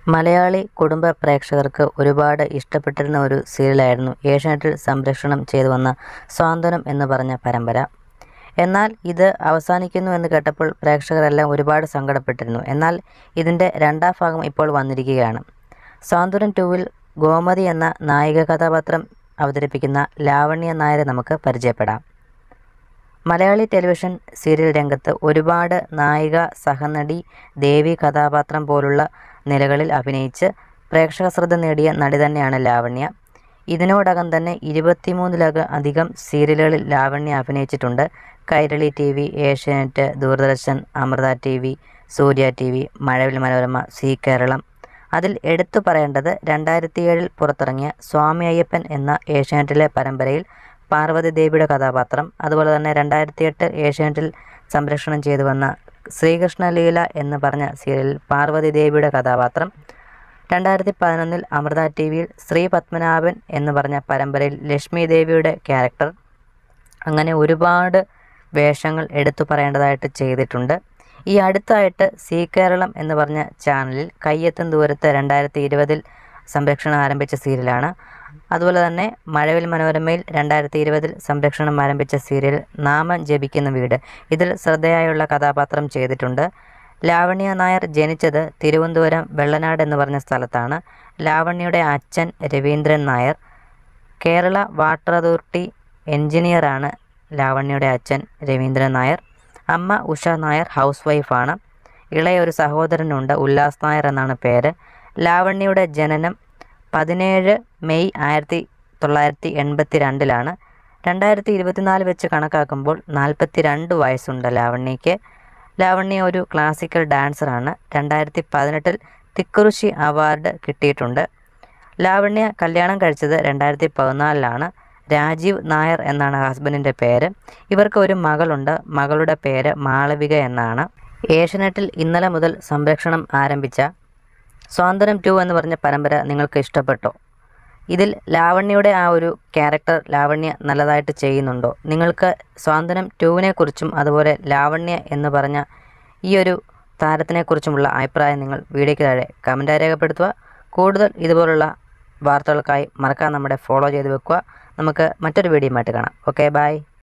മലയാളി കുടുംബ പ്രേക്ഷകർക്ക് ഒരുപാട് ഇഷ്ടപ്പെട്ടിരുന്ന ഒരു സീരിയലായിരുന്നു ഏഷ്യാനെറ്റിൽ സംപ്രേഷണം ചെയ്തു വന്ന സ്വാന്തനം എന്ന് പറഞ്ഞ പരമ്പര. എന്നാൽ ഇത് അവസാനിക്കുന്നു എന്ന് കേട്ടപ്പോൾ പ്രേക്ഷകരെല്ലാം ഒരുപാട് സങ്കടപ്പെട്ടിരുന്നു. എന്നാൽ ഇതിൻ്റെ രണ്ടാം ഭാഗം ഇപ്പോൾ വന്നിരിക്കുകയാണ്. സ്വാന്തനം 2-ൽ ഗോമതി എന്ന നായിക കഥാപാത്രം അവതരിപ്പിക്കുന്ന ലാവണ്യ നായരെ നമുക്ക് പരിചയപ്പെടാം. മലയാളി ടെലിവിഷൻ സീരിയൽ രംഗത്ത് ഒരുപാട് നായിക, സഹനടി, ദേവി കഥാപാത്രം പോലുള്ള നിലകളിൽ അഭിനയിച്ച് പ്രേക്ഷക ശ്രദ്ധ നേടിയ നടി തന്നെയാണ് ലാവണ്യ. ഇതിനോടകം തന്നെ 23-ലധികം സീരിയലുകളിൽ ലാവണ്യ അഭിനയിച്ചിട്ടുണ്ട്. Kairali TV, Asianet, Doordarshan, Amrita TV, Surya TV, Mazhavil Manorama, Zee Keralam. അതിൽ എടുത്തു പറയേണ്ടത് 2007-ൽ പുറത്തിറങ്ങിയ സ്വാമി അയ്യപ്പൻ എന്ന ഏഷ്യാനെറ്റിലെ പരമ്പരയിൽ പാർവതി ദേവിയുടെ കഥാപാത്രം. അതുപോലെ തന്നെ 2008 ഏഷ്യാനെറ്റിൽ സംപ്രേഷണം ചെയ്തു വന്ന ശ്രീകൃഷ്ണലീല എന്ന് പറഞ്ഞ സീരിയലിൽ പാർവതി ദേവിയുടെ കഥാപാത്രം. 2011-ൽ അമൃത TVയിൽ ശ്രീ പത്മനാഭൻ എന്ന് പറഞ്ഞ പരമ്പരയിൽ ലക്ഷ്മി ദേവിയുടെ ക്യാരക്ടർ. അങ്ങനെ ഒരുപാട് വേഷങ്ങൾ എടുത്തു പറയേണ്ടതായിട്ട് ചെയ്തിട്ടുണ്ട്. ഈ അടുത്തായിട്ട് സീ കേരളം എന്ന് പറഞ്ഞ ചാനലിൽ കയ്യെത്തും ദൂരത്ത് 2020-ൽ സംപ്രേഷണം ആരംഭിച്ച സീരിയലാണ്. അതുപോലെ തന്നെ മഴവിൽ മനോരമയിൽ 2020-ൽ സംപ്രേഷണം ആരംഭിച്ച സീരിയൽ നാമം ജപിക്കുന്ന വീട്. ഇതിൽ ശ്രദ്ധേയായുള്ള കഥാപാത്രം ചെയ്തിട്ടുണ്ട്. ലാവണ്യ നായർ ജനിച്ചത് തിരുവനന്തപുരം വെള്ളനാട് എന്ന് പറഞ്ഞ സ്ഥലത്താണ്. ലാവണ്യയുടെ അച്ഛൻ രവീന്ദ്രൻ നായർ. കേരള വാട്ടർ അതോറിറ്റി എൻജിനീയറാണ് ലാവണ്യയുടെ അച്ഛൻ രവീന്ദ്രൻ നായർ. അമ്മ ഉഷ നായർ ഹൗസ് വൈഫാണ്. ഇളയ ഒരു സഹോദരനുണ്ട്, ഉല്ലാസ് നായർ എന്നാണ് പേര്. ലാവണ്യയുടെ ജനനം 17 മെയ് 1982-ലാണ്. 2024 വെച്ച് കണക്കാക്കുമ്പോൾ 42 വയസ്സുണ്ട് ലാവണ്യയ്ക്ക്. ലാവണ്യ ഒരു ക്ലാസിക്കൽ ഡാൻസറാണ്. 2018-ൽ തിക്കുറിശ്ശി അവാർഡ് കിട്ടിയിട്ടുണ്ട്. ലാവണ്യ കല്യാണം കഴിച്ചത് 2014-ലാണ്. രാജീവ് നായർ എന്നാണ് ഹസ്ബൻഡിൻ്റെ പേര്. ഇവർക്ക് ഒരു മകളുണ്ട്. മകളുടെ പേര് മാളവിക എന്നാണ്. ഏഷ്യാനെറ്റിൽ ഇന്നലെ മുതൽ സംപ്രേഷണം ആരംഭിച്ച സ്വാന്തനം 2 എന്ന് പറഞ്ഞ പരമ്പര നിങ്ങൾക്ക് ഇഷ്ടപ്പെട്ടോ? ഇതിൽ ലാവണ്യയുടെ ആ ഒരു ക്യാരക്ടർ ലാവണ്യ നല്ലതായിട്ട് ചെയ്യുന്നുണ്ടോ? നിങ്ങൾക്ക് സ്വാന്തനം 2-നെ കുറിച്ചും അതുപോലെ ലാവണ്യ എന്ന് പറഞ്ഞ ഈ ഒരു താരത്തിനെക്കുറിച്ചുമുള്ള അഭിപ്രായം നിങ്ങൾ വീഡിയോയ്ക്ക് താഴെ കമൻറ്റായി രേഖപ്പെടുത്തുക. കൂടുതൽ ഇതുപോലുള്ള വാർത്തകൾക്കായി മറക്കാതെ നമ്മുടെ ഫോളോ ചെയ്ത് വെക്കുക. നമുക്ക് മറ്റൊരു വീഡിയോയുമായിട്ട് കാണാം. Okay, by.